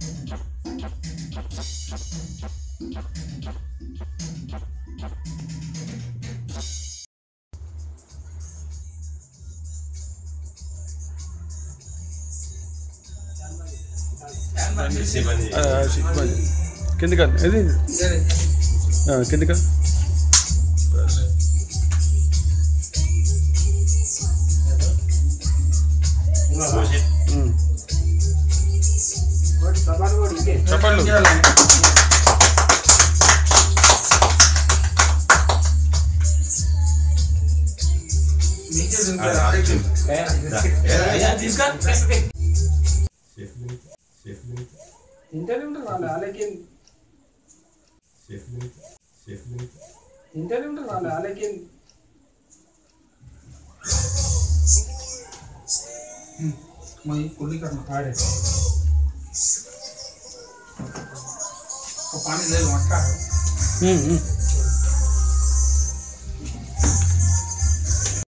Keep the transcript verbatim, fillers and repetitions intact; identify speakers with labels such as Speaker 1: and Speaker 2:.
Speaker 1: కిందికి ఇది కిందికి చెప్పండి
Speaker 2: ఇంటర్వ్యూ ఉంటుంది వాళ్ళు అలాగే ఇంటర్వ్యూ ఉంటుంది వాళ్ళు అలాగే मैं कुली करना आड़े तो पानी ले मटका है हम्म